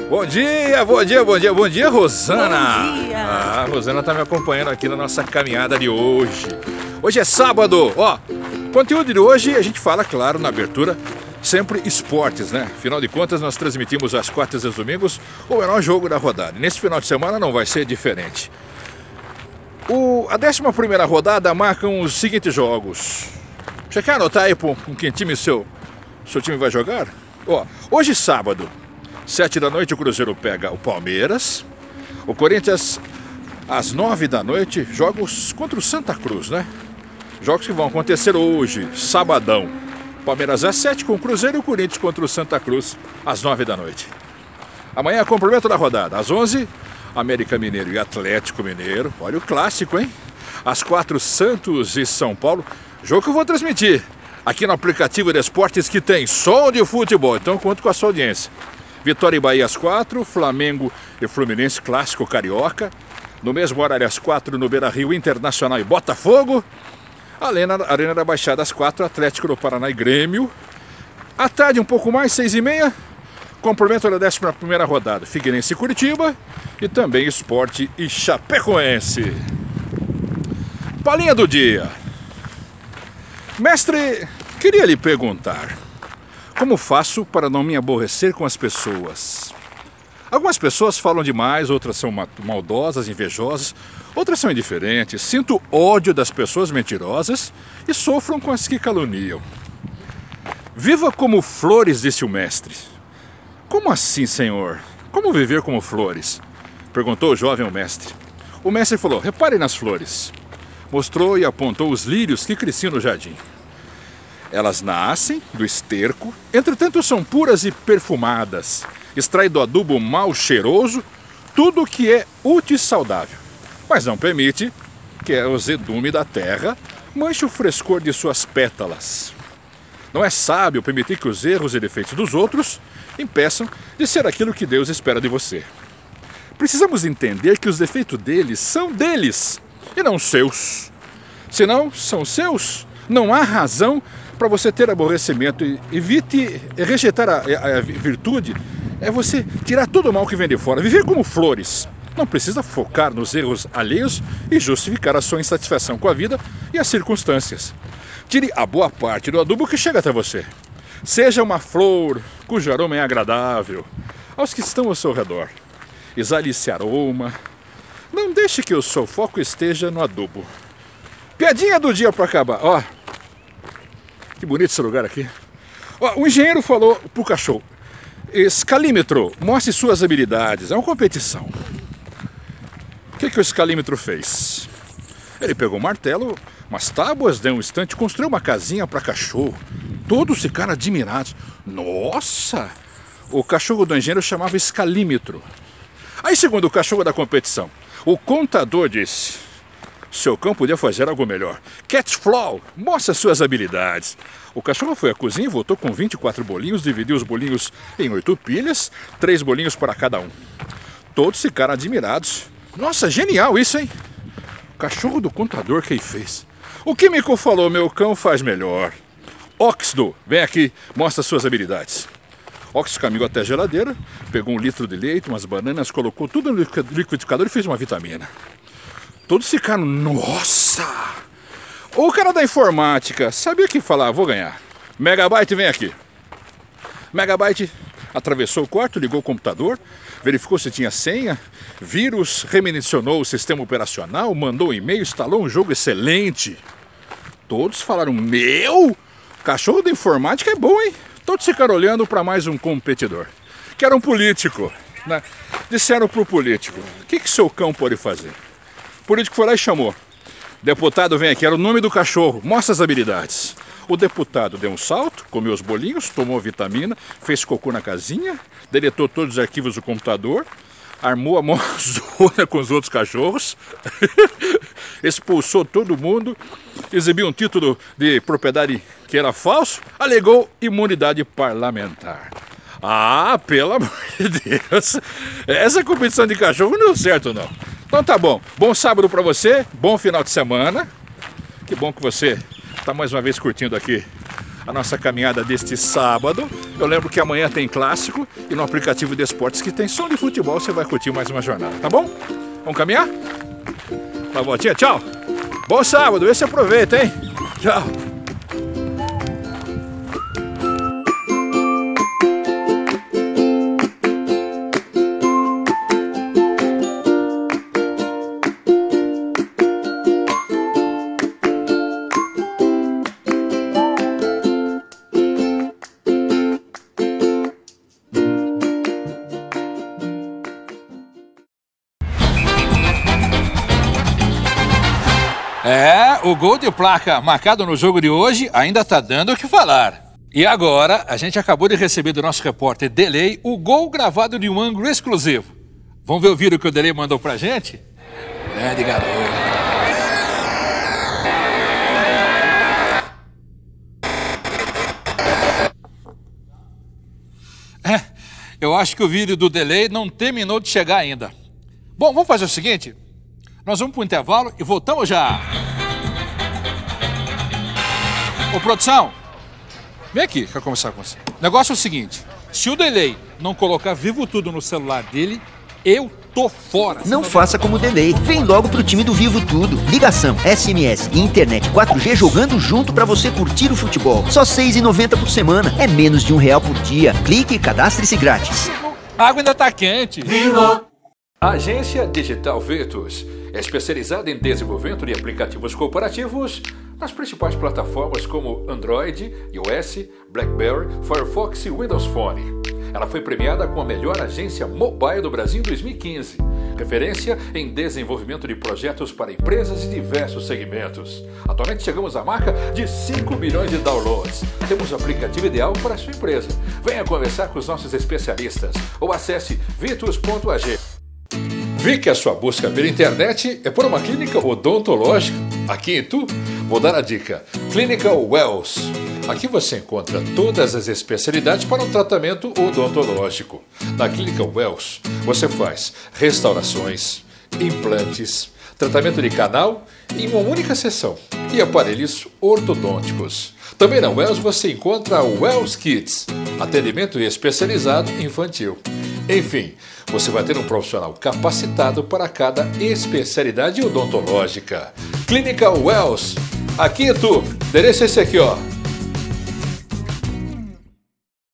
Bom dia, bom dia, bom dia, bom dia, Rosana! Bom dia! A Rosana tá me acompanhando aqui na nossa caminhada de hoje. Hoje é sábado, ó. Conteúdo de hoje a gente fala, claro, na abertura, sempre esportes, né? Afinal de contas, nós transmitimos às quartas e aos domingos o menor jogo da rodada. E nesse final de semana não vai ser diferente. A 11ª rodada marcam os seguintes jogos. Você quer anotar aí com que time seu time vai jogar? Ó, hoje sábado, 7 da noite, o Cruzeiro pega o Palmeiras. O Corinthians, às 9 da noite, jogos contra o Santa Cruz, né? Jogos que vão acontecer hoje, sabadão. Palmeiras às 7 com o Cruzeiro e o Corinthians contra o Santa Cruz, às 9 da noite. Amanhã, complemento da rodada, às 11, América Mineiro e Atlético Mineiro. Olha o clássico, hein? Às 4, Santos e São Paulo. Jogo que eu vou transmitir aqui no aplicativo de esportes que tem som de futebol. Então conto com a sua audiência. Vitória e Bahia às 4, Flamengo e Fluminense, clássico carioca. No mesmo horário às 4, no Beira-Rio, Internacional e Botafogo. Arena da Baixada às 4, Atlético do Paraná e Grêmio. À tarde um pouco mais, 6h30, complemento da 11ª rodada, Figueirense e Curitiba. E também Sport e Chapecoense. Palhinha do dia. Mestre, queria lhe perguntar, como faço para não me aborrecer com as pessoas? Algumas pessoas falam demais, outras são maldosas, invejosas, outras são indiferentes. Sinto ódio das pessoas mentirosas e sofram com as que caluniam. Viva como flores, disse o mestre. Como assim, senhor? Como viver como flores? Perguntou o jovem ao mestre. O mestre falou, repare nas flores. Mostrou e apontou os lírios que cresciam no jardim. Elas nascem do esterco, entretanto são puras e perfumadas. Extrai do adubo mal cheiroso tudo o que é útil e saudável, mas não permite que o azedume da terra manche o frescor de suas pétalas. Não é sábio permitir que os erros e defeitos dos outros impeçam de ser aquilo que Deus espera de você. Precisamos entender que os defeitos deles são deles e não seus. Se não são seus, não há razão para você ter aborrecimento. Evite rejeitar a virtude. É você tirar todo o mal que vem de fora. Viver como flores. Não precisa focar nos erros alheios e justificar a sua insatisfação com a vida e as circunstâncias. Tire a boa parte do adubo que chega até você. Seja uma flor cujo aroma é agradável aos que estão ao seu redor. Exale esse aroma. Não deixe que o seu foco esteja no adubo. Piadinha do dia para acabar. Ó, que bonito esse lugar aqui. Ó, o engenheiro falou pro cachorro: escalímetro, mostre suas habilidades. É uma competição. O que o escalímetro fez? Ele pegou um martelo, umas tábuas, deu um instante, construiu uma casinha para cachorro. Todos ficaram admirados. Nossa! O cachorro do engenheiro chamava escalímetro. Aí, segundo o cachorro da competição, o contador disse: seu cão podia fazer algo melhor. Catflow, mostra suas habilidades. O cachorro foi à cozinha e voltou com 24 bolinhos, dividiu os bolinhos em 8 pilhas, 3 bolinhos para cada um. Todos ficaram admirados. Nossa, genial isso, hein? O cachorro do contador que fez. O químico falou, meu cão faz melhor. Oxdo, vem aqui, mostra suas habilidades. Oxdo caminhou até a geladeira, pegou 1 litro de leite, umas bananas, colocou tudo no liquidificador e fez uma vitamina. Todos ficaram, nossa! O cara da informática sabia que falar, vou ganhar. Megabyte, vem aqui. Megabyte atravessou o quarto, ligou o computador, verificou se tinha senha, vírus, redimensionou o sistema operacional, mandou um e-mail, instalou um jogo excelente. Todos falaram, meu, cachorro da informática é bom, hein? Todos ficaram olhando para mais um competidor, que era um político, né? Disseram para o político, o que seu cão pode fazer? O político foi lá e chamou. Deputado, vem aqui, era o nome do cachorro, mostra as habilidades. O deputado deu um salto, comeu os bolinhos, tomou vitamina, fez cocô na casinha, deletou todos os arquivos do computador, armou a mãozona com os outros cachorros, expulsou todo mundo, exibiu um título de propriedade que era falso, alegou imunidade parlamentar. Ah, pelo amor de Deus, essa competição de cachorro não deu certo não. Então tá bom, bom sábado pra você, bom final de semana, que bom que você está mais uma vez curtindo aqui a nossa caminhada deste sábado. Eu lembro que amanhã tem clássico e no aplicativo de esportes que tem som de futebol você vai curtir mais uma jornada, tá bom? Vamos caminhar? Uma voltinha, tchau! Bom sábado, vê se aproveita, hein? Tchau! O gol de placa marcado no jogo de hoje ainda está dando o que falar. E agora, a gente acabou de receber do nosso repórter Delay o gol gravado de um ângulo exclusivo. Vamos ver o vídeo que o Delay mandou pra gente? Grande garoto. Eu acho que o vídeo do Delay não terminou de chegar ainda. Bom, vamos fazer o seguinte. Nós vamos para o intervalo e voltamos já. Ô, produção, vem aqui, quero conversar com você. O negócio é o seguinte, se o Delay não colocar Vivo Tudo no celular dele, eu tô fora. Não faça como o Delay, vem logo pro time do Vivo Tudo. Ligação, SMS e internet 4G jogando junto pra você curtir o futebol. Só R$ 6,90 por semana, é menos de R$1 por dia. Clique e cadastre-se grátis. A água ainda tá quente. Vivo! A agência Digital Virtus é especializada em desenvolvimento de aplicativos corporativos nas principais plataformas como Android, iOS, BlackBerry, Firefox e Windows Phone. Ela foi premiada com a melhor agência mobile do Brasil em 2015, referência em desenvolvimento de projetos para empresas de diversos segmentos. Atualmente chegamos à marca de 5 milhões de downloads. Temos o aplicativo ideal para a sua empresa. Venha conversar com os nossos especialistas ou acesse virtus.ag. Vi que a sua busca pela internet é por uma clínica odontológica. Aqui em Itu, vou dar a dica: Clinical Wells. Aqui você encontra todas as especialidades para um tratamento odontológico. Na Clinical Wells, você faz restaurações, implantes, tratamento de canal em uma única sessão e aparelhos ortodônticos. Também na Wells você encontra o Wells Kids, atendimento especializado infantil. Enfim, você vai ter um profissional capacitado para cada especialidade odontológica. Clínica Wells, aqui em Itu, endereço é esse aqui, ó.